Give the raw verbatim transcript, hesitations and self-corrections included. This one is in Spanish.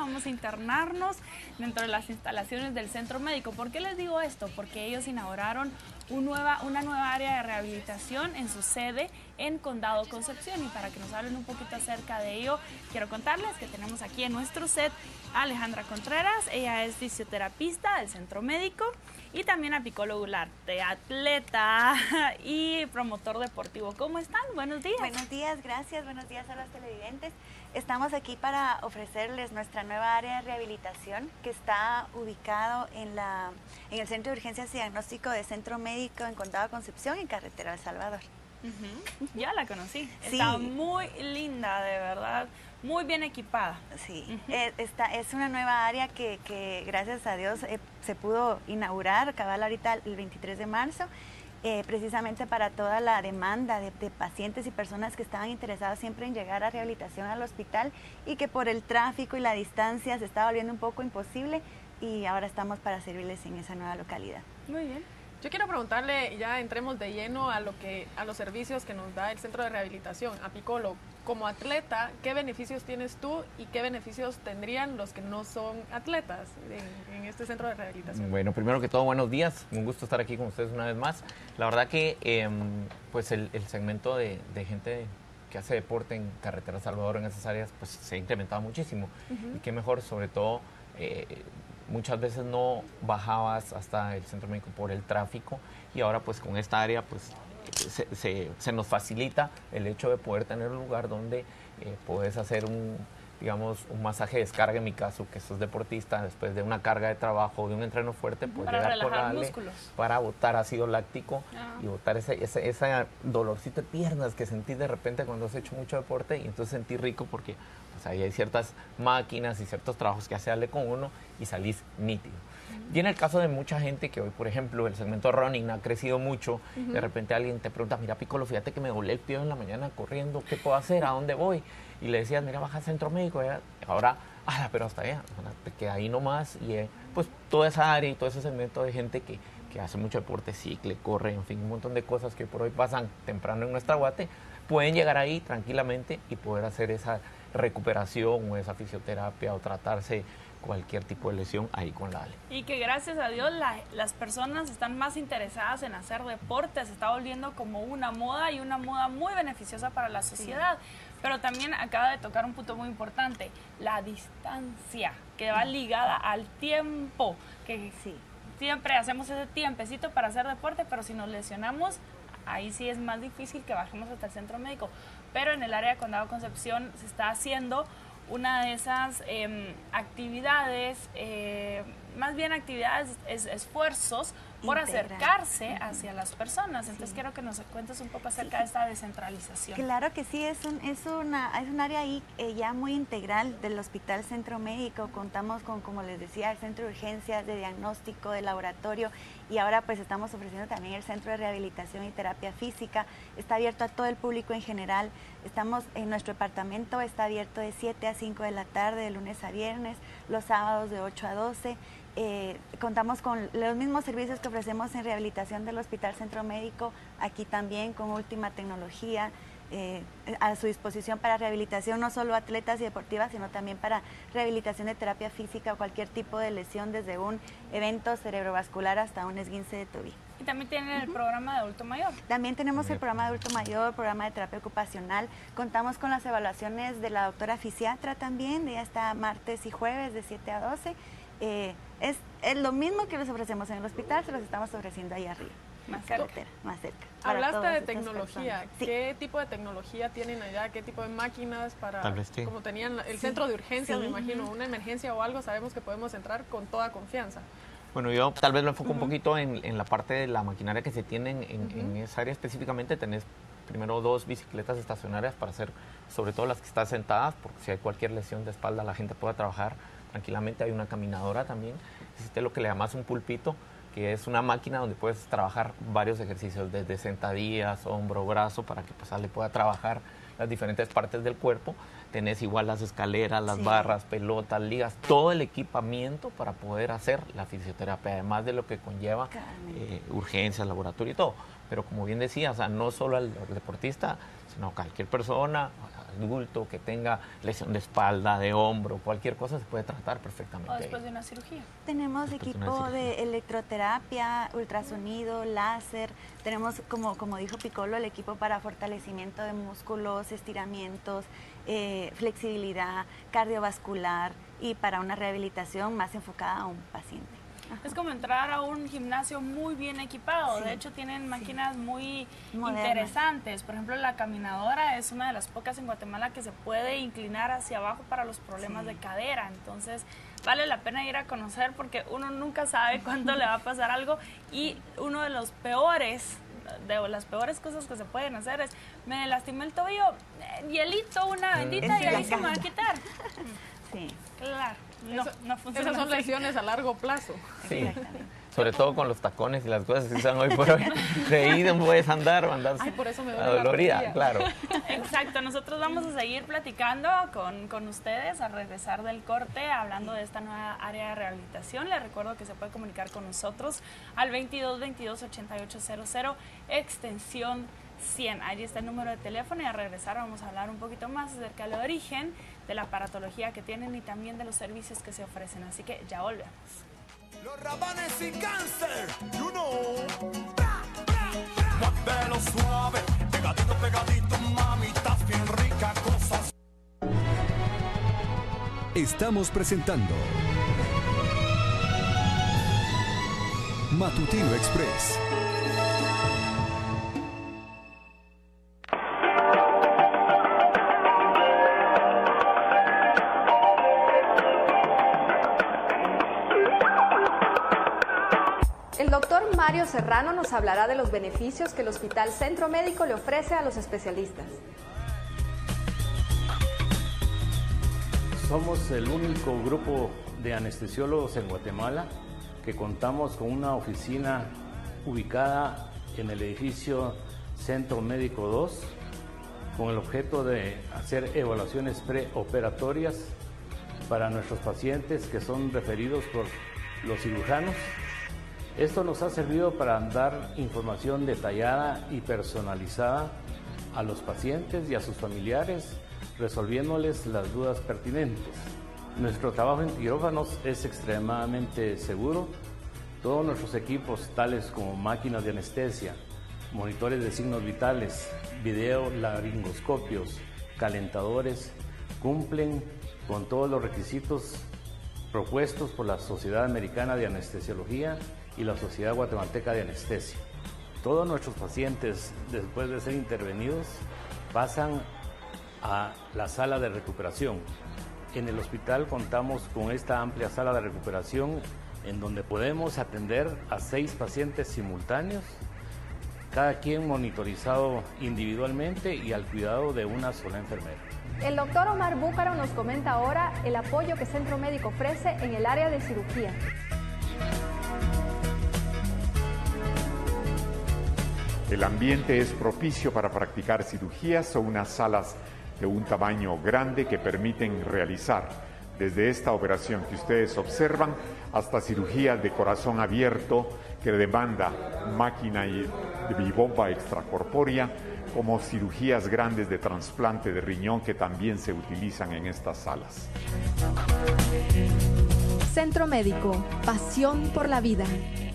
vamos a internarnos dentro de las instalaciones del centro médico. ¿Por qué les digo esto? Porque ellos inauguraron un nueva, una nueva área de rehabilitación en su sede en Condado Concepción, y para que nos hablen un poquito acerca de ello, quiero contarles que tenemos aquí en nuestro set a Alejandra Contreras. Ella es fisioterapista del centro médico y también a Piccolo Gularte, atleta y promotor deportivo. ¿Cómo están? Buenos días. Buenos días, gracias. Buenos días a los televidentes. Estamos aquí para ofrecerles nuestra nueva área de rehabilitación que está ubicado en, la, en el Centro de Urgencias y Diagnóstico de Centro Médico en Condado Concepción, en Carretera El Salvador. Uh-huh. Ya la conocí. Sí. Está muy linda, de verdad. Muy bien equipada. Sí, Uh-huh. eh, esta es una nueva área que, que gracias a Dios eh, se pudo inaugurar, cabal ahorita el veintitrés de marzo, eh, precisamente para toda la demanda de, de pacientes y personas que estaban interesadas siempre en llegar a rehabilitación al hospital y que por el tráfico y la distancia se estaba volviendo un poco imposible, y ahora estamos para servirles en esa nueva localidad. Muy bien. Yo quiero preguntarle, ya entremos de lleno a lo que a los servicios que nos da el centro de rehabilitación, a Piccolo. Como atleta, ¿qué beneficios tienes tú y qué beneficios tendrían los que no son atletas en, en este centro de rehabilitación? Bueno, primero que todo, buenos días. Un gusto estar aquí con ustedes una vez más. La verdad que eh, pues el, el segmento de, de gente que hace deporte en Carretera Salvador, en esas áreas, pues se ha incrementado muchísimo. Uh-huh. Y qué mejor, sobre todo, eh, muchas veces no bajabas hasta el centro médico por el tráfico, y ahora pues con esta área pues se, se, se nos facilita el hecho de poder tener un lugar donde eh, puedes hacer un, digamos, un masaje de descarga, en mi caso, que sos deportista, después de una carga de trabajo, de un entreno fuerte, pues para llegar relajar por darle, músculos, para botar ácido láctico ah. y botar ese, ese, ese dolorcito de piernas que sentís de repente cuando has hecho mucho deporte, y entonces sentís rico porque pues, ahí hay ciertas máquinas y ciertos trabajos que hace darle con uno y salís nítido. Uh-huh. Y en el caso de mucha gente que hoy, por ejemplo, el segmento running ha crecido mucho, uh-huh. de repente alguien te pregunta, mira, Piccolo, fíjate que me doblé el pie en la mañana corriendo, ¿qué puedo hacer? ¿A dónde voy? Y le decías, mira, baja al centro médico. Ahora, ah, pero hasta allá, te queda ahí nomás. Y eh, pues toda esa área y todo ese segmento de gente que, que hace mucho deporte, cicle, corre, en fin, un montón de cosas que por hoy pasan temprano en nuestra Guate, pueden llegar ahí tranquilamente y poder hacer esa recuperación o esa fisioterapia o tratarse cualquier tipo de lesión ahí con la Ale. Y que gracias a Dios la, las personas están más interesadas en hacer deporte, se está volviendo como una moda, y una moda muy beneficiosa para la sociedad. Sí. Pero también acaba de tocar un punto muy importante, la distancia, que va ligada al tiempo, que sí, siempre hacemos ese tiempecito para hacer deporte, pero si nos lesionamos, ahí sí es más difícil que bajemos hasta el centro médico. Pero en el área de Condado Concepción se está haciendo una de esas eh, actividades, eh, más bien actividades, es, esfuerzos por Integral. acercarse uh-huh. hacia las personas. Entonces sí. quiero que nos cuentes un poco acerca sí. de esta descentralización. Claro que sí, es un, es una, es un área ahí eh, ya muy integral del Hospital Centro Médico. Contamos con, como les decía, el centro de urgencias, de diagnóstico, de laboratorio, y ahora pues estamos ofreciendo también el centro de rehabilitación y terapia física. Está abierto a todo el público en general. Estamos en nuestro departamento, está abierto de siete a cinco de la tarde, de lunes a viernes, los sábados de ocho a doce. Eh, contamos con los mismos servicios que ofrecemos en rehabilitación del Hospital Centro Médico, aquí también con última tecnología eh, a su disposición para rehabilitación, no solo atletas y deportivas, sino también para rehabilitación de terapia física o cualquier tipo de lesión, desde un evento cerebrovascular hasta un esguince de tobillo. Y también tienen uh-huh. el programa de adulto mayor. También tenemos el programa de adulto mayor, el programa de terapia ocupacional. Contamos con las evaluaciones de la doctora fisiatra también, ella está martes y jueves de siete a doce. Eh, es, es lo mismo que les ofrecemos en el hospital, se los estamos ofreciendo ahí arriba, más cerca. Más cerca. Hablaste de tecnología. Sí. ¿Qué tipo de tecnología tienen allá? ¿Qué tipo de máquinas para, Tal vez sí. como tenían el sí. centro de urgencias, sí. me imagino, una emergencia o algo, sabemos que podemos entrar con toda confianza? Bueno, yo tal vez lo enfoco uh-huh. un poquito en, en la parte de la maquinaria que se tiene en, uh-huh. en esa área específicamente. Tenés primero dos bicicletas estacionarias para hacer, sobre todo las que están sentadas, porque si hay cualquier lesión de espalda la gente pueda trabajar tranquilamente. Hay una caminadora también, existe lo que le llamas un pulpito, que es una máquina donde puedes trabajar varios ejercicios, desde sentadillas, hombro, brazo, para que pues, le pueda trabajar las diferentes partes del cuerpo. Tenés igual las escaleras, las sí. barras, pelotas, ligas, todo el equipamiento para poder hacer la fisioterapia, además de lo que conlleva eh, urgencias, laboratorio y todo. Pero como bien decía, o sea, no solo al deportista, sino cualquier persona, adulto que tenga lesión de espalda, de hombro, cualquier cosa se puede tratar perfectamente. O después de una cirugía. Tenemos Después de una equipo cirugía. de electroterapia, ultrasonido, láser. Tenemos, como, como dijo Piccolo, el equipo para fortalecimiento de músculos, estiramientos, eh, flexibilidad cardiovascular y para una rehabilitación más enfocada a un paciente. Es como entrar a un gimnasio muy bien equipado. Sí, de hecho, tienen máquinas sí. muy Modernas. interesantes. Por ejemplo, la caminadora es una de las pocas en Guatemala que se puede inclinar hacia abajo para los problemas sí. de cadera. Entonces, vale la pena ir a conocer porque uno nunca sabe cuándo le va a pasar algo. Y uno de los peores, de las peores cosas que se pueden hacer es, me lastimé el tobillo, eh, hielito, una bendita, y ahí se me va a quitar. Sí. Claro. No, Eso, no funciona esas son así. lesiones a largo plazo. Sí, sobre todo con los tacones y las cosas que usan hoy por hoy. De ahí no puedes andar, andar Ay, por eso me duele a la dolorida, rodilla. claro. Exacto, nosotros vamos a seguir platicando con, con ustedes al regresar del corte, hablando de esta nueva área de rehabilitación. Les recuerdo que se puede comunicar con nosotros al veintidós veintidós ochenta y ocho cero cero, extensión cien. Ahí está el número de teléfono y al regresar vamos a hablar un poquito más acerca del origen, de la aparatología que tienen y también de los servicios que se ofrecen. Así que ya volvemos. Los rabanes y cáncer, you know. Bra, bra, bra. Muévelo suave, pegadito, pegadito, mamitas bien rica, cosas. Estamos presentando Matutino Express. El doctor Mario Serrano nos hablará de los beneficios que el Hospital Centro Médico le ofrece a los especialistas. Somos el único grupo de anestesiólogos en Guatemala que contamos con una oficina ubicada en el edificio Centro Médico dos con el objeto de hacer evaluaciones preoperatorias para nuestros pacientes que son referidos por los cirujanos. Esto nos ha servido para dar información detallada y personalizada a los pacientes y a sus familiares, resolviéndoles las dudas pertinentes. Nuestro trabajo en quirófanos es extremadamente seguro. Todos nuestros equipos, tales como máquinas de anestesia, monitores de signos vitales, video laringoscopios, calentadores, cumplen con todos los requisitos propuestos por la Sociedad Americana de Anestesiología y la Sociedad Guatemalteca de Anestesia. Todos nuestros pacientes, después de ser intervenidos, pasan a la sala de recuperación. En el hospital contamos con esta amplia sala de recuperación en donde podemos atender a seis pacientes simultáneos, cada quien monitorizado individualmente y al cuidado de una sola enfermera. El doctor Omar Búcaro nos comenta ahora el apoyo que Centro Médico ofrece en el área de cirugía. El ambiente es propicio para practicar cirugías. Son unas salas de un tamaño grande que permiten realizar desde esta operación que ustedes observan hasta cirugías de corazón abierto que demanda máquina y bomba extracorpórea, como cirugías grandes de trasplante de riñón que también se utilizan en estas salas. Centro Médico, pasión por la vida.